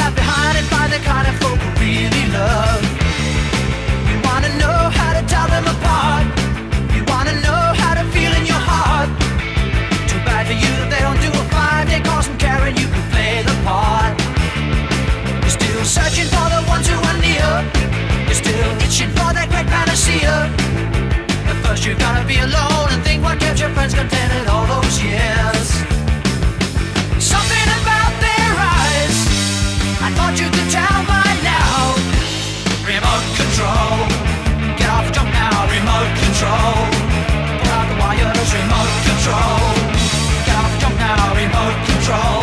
left behind and find the kind of folk who really love. You wanna know how to tell them apart. You wanna know how to feel in your heart. Too bad for you that they don't do a 5-day course from caring you could play the part. You're still searching for the ones who are near. You're still itching for that great panacea. But first you've gotta be alone and think what kept your friends contented all those years. Something about their eyes, I thought you could tell by now. Remote control, get off the jump now. Remote control, pull out the wires. Remote control, get off the jump now. Remote control.